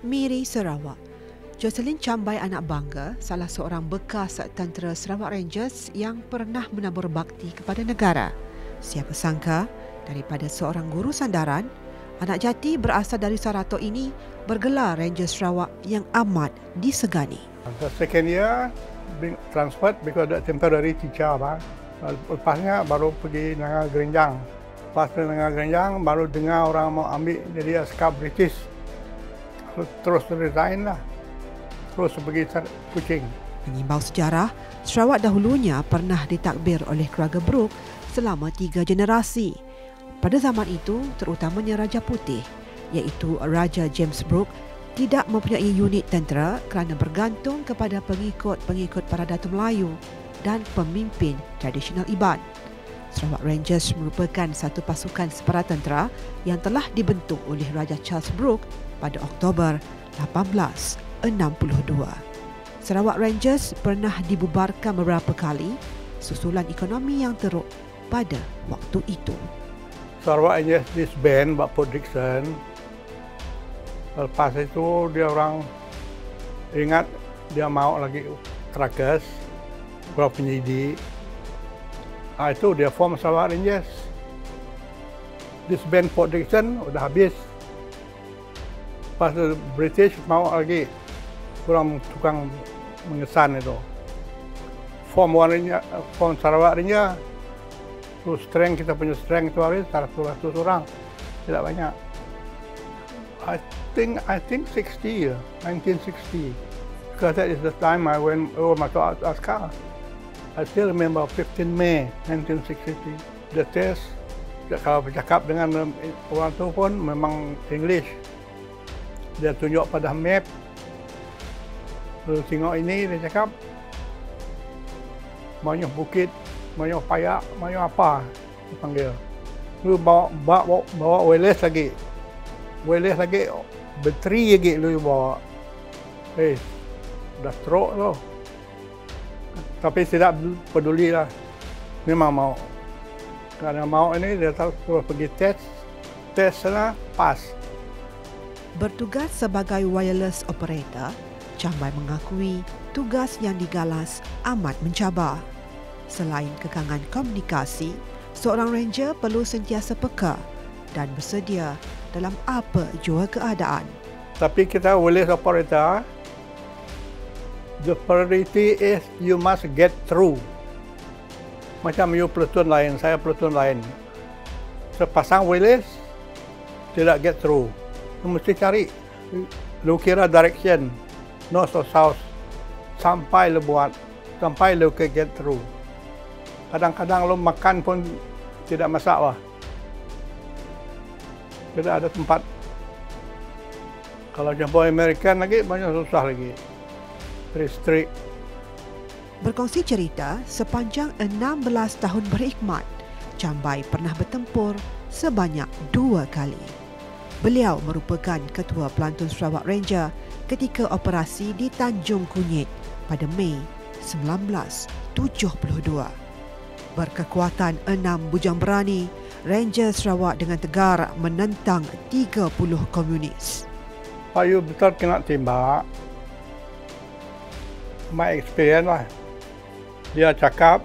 Miri Sarawak. Jocelyn Chambai anak bangga, salah seorang bekas tentera Sarawak Rangers yang pernah menabur bakti kepada negara. Siapa sangka, daripada seorang guru sandaran, anak jati berasal dari Saratok ini bergelar Rangers Sarawak yang amat disegani. The second year being transferred because the temporary teacher Lepasnya baru pergi Negara Gerenjang. Lepas Negara Gerenjang baru dengar orang mau ambil jadi askar British. Terus resign lah. Terus pergi Kuching. Mengimbau sejarah, Sarawak dahulunya pernah ditakbir oleh keluarga Brooke selama 3 generasi. Pada zaman itu, terutamanya Raja Putih, iaitu Raja James Brooke, tidak mempunyai unit tentera kerana bergantung kepada pengikut-pengikut para Datuk Melayu dan pemimpin tradisional Iban. Sarawak Rangers merupakan satu pasukan separatentera yang telah dibentuk oleh Raja Charles Brooke pada Oktober 1862. Sarawak Rangers pernah dibubarkan beberapa kali susulan ekonomi yang teruk pada waktu itu. Sarawak Rangers disband buat Port Dickson. Lepas itu dia orang ingat dia mau lagi trackers, beberapa penyidik. Itu dia form Sarawak Rangers. Disband Port Dickson udah habis. Lepas itu British mau lagi kurang tukang mengesan itu. Form Sarawak Rangers. Terus strength, kita punya strength itu hari 100 orang. Tidak banyak. I think 60, 1960. Because that is the time I went over my askar. I still remember 15 May 1960. The test, kalau bercakap dengan orang tu pun memang English. Dia tunjuk pada map. Lalu tengok ini, dia cakap banyak bukit, banyak payak, banyak apa, dia panggil. Lalu bawa wireless lagi. Wireless lagi, bateri lagi lu bawa. Dah teruk tu. Tapi tidak peduli lah. Memang mau. Kerana mau ini, dia tahu pergi test. Test sana, pas. Bertugas sebagai wireless operator, Chambai mengakui tugas yang digalas amat mencabar. Selain kekangan komunikasi, seorang ranger perlu sentiasa peka dan bersedia dalam apa jua keadaan. Tapi kita wireless operator, the priority is you must get through. Macam you platoon lain, saya platoon lain. Sepasang wireless tidak get through. You mesti cari, lu kira direction, north or south, sampai lu buat, sampai lu ke get through. Kadang-kadang lu makan pun tidak masalah. Tidak ada tempat. Kalau jumpa American lagi, banyak susah lagi. Very strict. Berkongsi cerita, sepanjang 16 tahun berkhidmat, Chambai pernah bertempur sebanyak 2 kali. Beliau merupakan Ketua Pelantun Sarawak Ranger ketika operasi di Tanjung Kunyit pada Mei 1972. Berkekuatan 6 bujang berani, Ranger Sarawak dengan tegar menentang 30 komunis. You betul kena tembak. My experience lah. Dia cakap,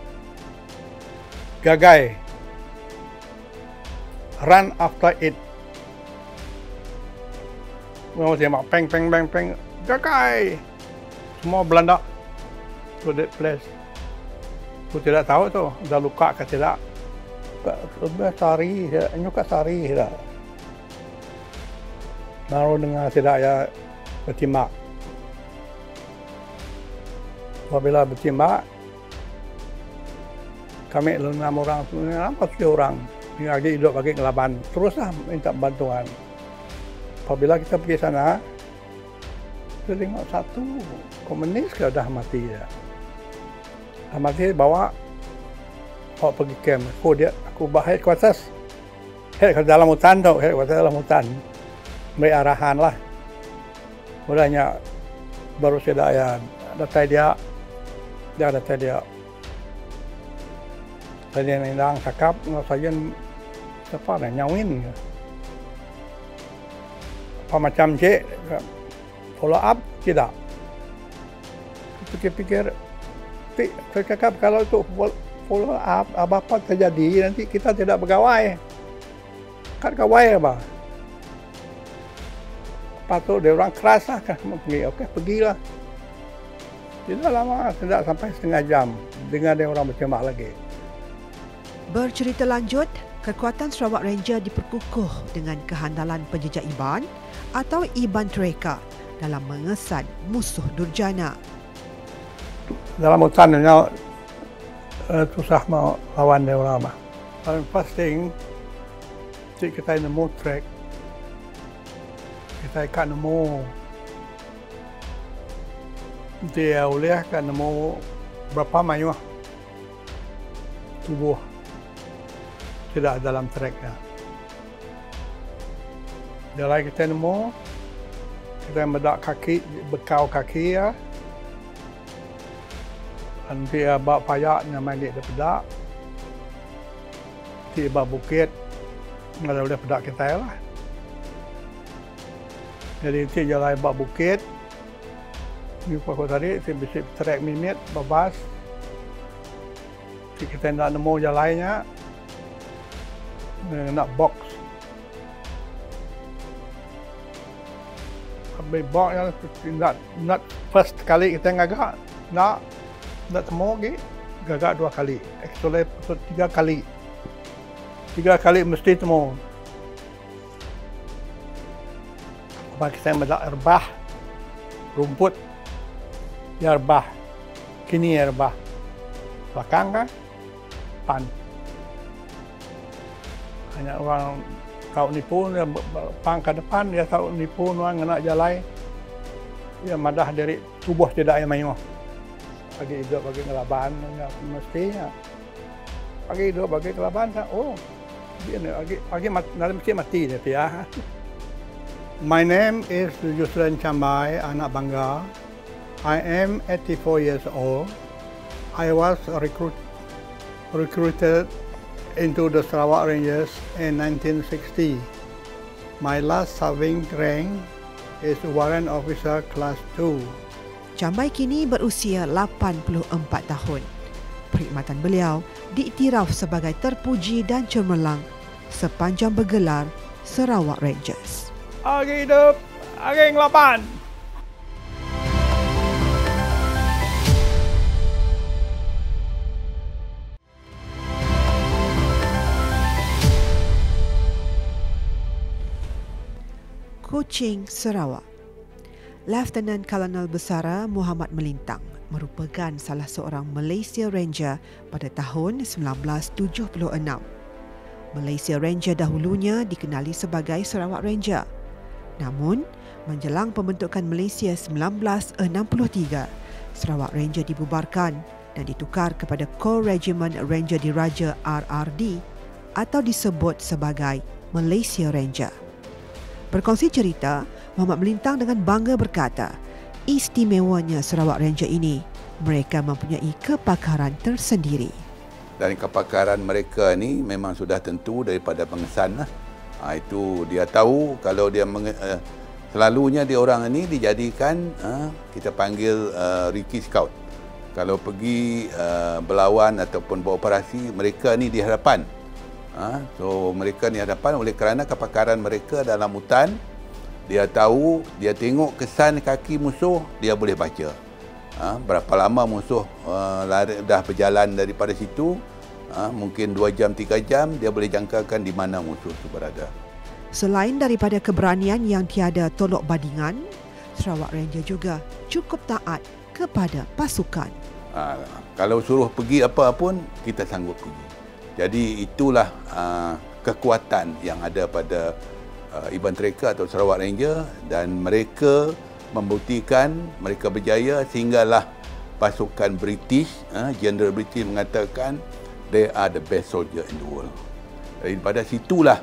gagai. Run after it. Mau tembak, peng, gagai. Semua Belanda to that place. Aku tidak tahu tu, dah luka ke tidak. Sari, nyuka sari tidak. Baru dengar tidak ya bertimbak. Apabila bertimbak, kami 6 orang, 7 orang. Ini lagi hidup lagi ngelaban. Teruslah minta bantuan. Apabila kita pergi sana, kita tengok satu komunis sudah mati ya. Dah mati bawa pergi camp. Aku bawa headquarters. Headquarters dalam hutan tu, headquarters dalam hutan. Beri arahan lah. Mudahnya baru saya ya datai dia. Dia datai dia. Tadi yang cakap, saya siapa dah nyawin. apa macam cik, follow up tidak. Fikir-fikir, saya cakap kalau untuk follow up, apa terjadi nanti kita tidak bergawai. Kan gawai apa? Lepas tu dia orang keras lah, pergi, okey pergilah. Tidak lama, tidak sampai setengah jam dengan dia orang bercakap lagi. Bercerita lanjut, kekuatan Sarawak Ranger diperkukuh dengan kehandalan penjejak Iban atau Iban Treka dalam mengesan musuh durjana. Dalam hutan dia susah mau lawan dia orang. Paling first thing, kita nemu track, kita ikan nemu dia boleh kan nemu berapa mayuh tubuh tidak dalam tracknya. Dia lagi kita nemu, kita bedak kaki, bekau kaki ya. Nanti bawa payaknya main di pedak. Tiba bukit, nggak boleh pedak kita lah. Jadi nanti jalan bawa bukit. Ni aku tadi, saya bisa track minit, babas. Kita nak nemu jalannya, nak box. Habis box yang nak first kali kita ngagak, nak temu lagi, gagak 2 kali. Actually 3 kali. 3 kali mesti temu. Lepas kita mendak erbah, rumput, ya erbah, kini erbah. Belakang kan, pan. Hanya orang kau nipu, dia pang ke depan, dia tahu nipu orang nak jalan. Dia madah dari tubuh tidak yang mayuh. Bagi hidup, bagi kelaban, mestinya. Bagi hidup, bagi kelaban, oh, dia mesti mati dia. My name is Yusran Chambai, anak Bangga. I am 84 years old. I was recruited into the Sarawak Rangers in 1960. My last serving rank is Warrant Officer Class 2. Chambai kini berusia 84 tahun. Perkhidmatan beliau diiktiraf sebagai terpuji dan cemerlang sepanjang bergelar Sarawak Rangers. Agi hidup, agi ngelapan. Kuching, Sarawak. Lieutenant Colonel Besara Muhammad Melintang merupakan salah seorang Malaysia Ranger pada tahun 1976. Malaysia Ranger dahulunya dikenali sebagai Sarawak Ranger. Namun, menjelang pembentukan Malaysia 1963, Sarawak Ranger dibubarkan dan ditukar kepada Corps Regiment Ranger Diraja RRD atau disebut sebagai Malaysia Ranger. Berkongsi cerita, Muhammad Melintang dengan bangga berkata, istimewanya Sarawak Ranger ini, mereka mempunyai kepakaran tersendiri. Dan kepakaran mereka ni memang sudah tentu daripada pengesan lah. Itu dia tahu kalau dia selalunya dia orang ni dijadikan kita panggil Ricky Scout. Kalau pergi berlawan ataupun beroperasi, mereka ni di hadapan. So mereka ni hadapan oleh kerana kepakaran mereka dalam hutan. Dia tahu, dia tengok kesan kaki musuh, dia boleh baca. Berapa lama musuh lari, dah berjalan daripada situ, mungkin 2 jam, 3 jam, dia boleh jangkakan di mana musuh itu berada. Selain daripada keberanian yang tiada tolok bandingan, Sarawak Ranger juga cukup taat kepada pasukan. Kalau suruh pergi apa pun, kita sanggup pergi. Jadi itulah kekuatan yang ada pada Iban Treka atau Sarawak Ranger, dan mereka membuktikan mereka berjaya sehinggalah pasukan British, General British mengatakan they are the best soldier in the world. Daripada situlah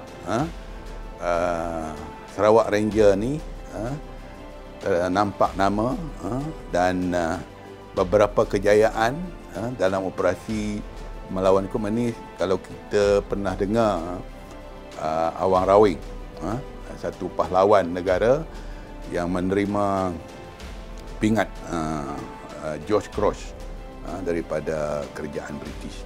Sarawak Ranger ni nampak nama dan beberapa kejayaan dalam operasi melawan komunis. Kalau kita pernah dengar Awang Rawing, satu pahlawan negara yang menerima pingat George Cross daripada kerajaan British.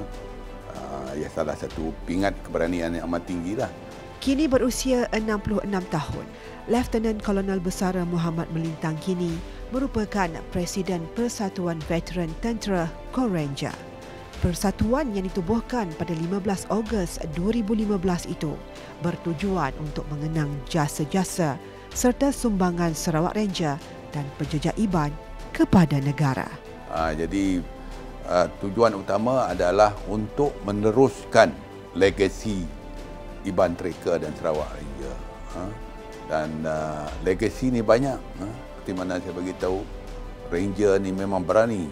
Ya, salah satu pingat keberanian yang amat tinggi lah. Kini berusia 66 tahun, Lieutenant Kolonel Besara Muhammad Melintang kini merupakan Presiden Persatuan Veteran Tentera Korenja. Persatuan yang ditubuhkan pada 15 Ogos 2015 itu bertujuan untuk mengenang jasa-jasa serta sumbangan Sarawak Ranger dan penjejaiban kepada negara. Jadi tujuan utama adalah untuk meneruskan legasi Iban Tracker dan Sarawak Ranger. Dan legasi ni banyak. Seperti mana saya bagi tahu, Ranger ni memang berani.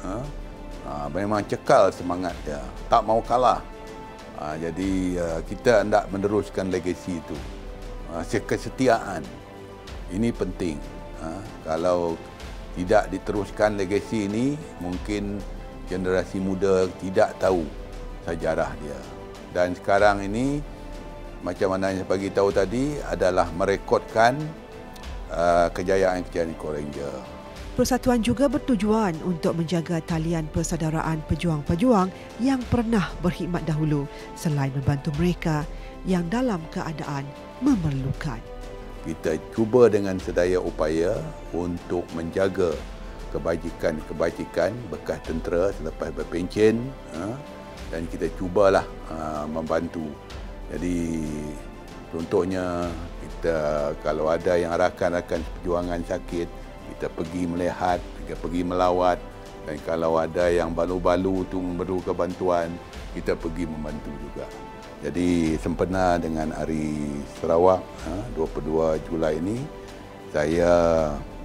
Memang cekal semangat dia, tak mau kalah. Jadi kita hendak meneruskan legasi itu. Kesetiaan ini penting. Kalau tidak diteruskan legasi ini, mungkin generasi muda tidak tahu sejarah dia. Dan sekarang ini, macam mana saya bagi tahu tadi, adalah merekodkan kejayaan-kejayaan Korenja. Persatuan juga bertujuan untuk menjaga talian persaudaraan pejuang-pejuang yang pernah berkhidmat dahulu selain membantu mereka yang dalam keadaan memerlukan. Kita cuba dengan sedaya upaya untuk menjaga kebajikan bekas tentera selepas berpencen, dan kita cubalah membantu. Jadi contohnya, kita kalau ada yang rakan-rakan perjuangan sakit, kita pergi melihat, kita pergi melawat, dan kalau ada yang balu-balu tu memerlukan bantuan, kita pergi membantu juga. Jadi sempena dengan Hari Sarawak 22 Julai ini, saya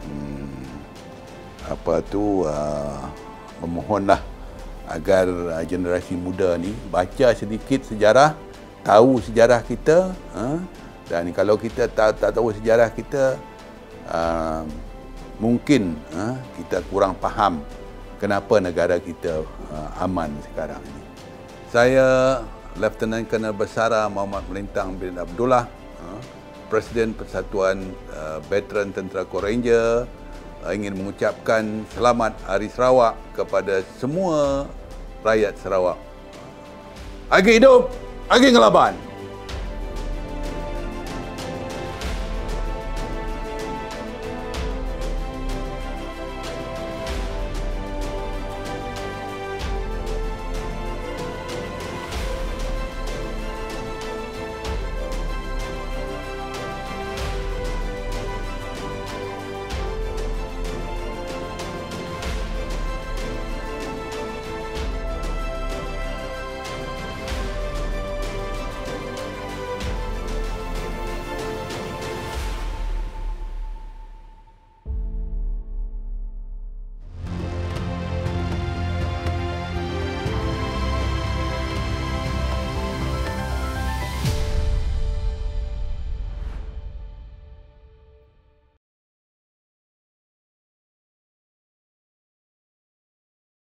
memohonlah agar generasi muda ni baca sedikit sejarah, tahu sejarah kita, dan kalau kita tak tahu sejarah kita, mungkin kita kurang faham kenapa negara kita aman sekarang ini. Saya Lieutenant Kolonel Besara Muhammad Melintang bin Abdullah, Presiden Persatuan Veteran Tentera Korenja, ingin mengucapkan selamat Hari Sarawak kepada semua rakyat Sarawak. Agi hidup, agi ngelaban.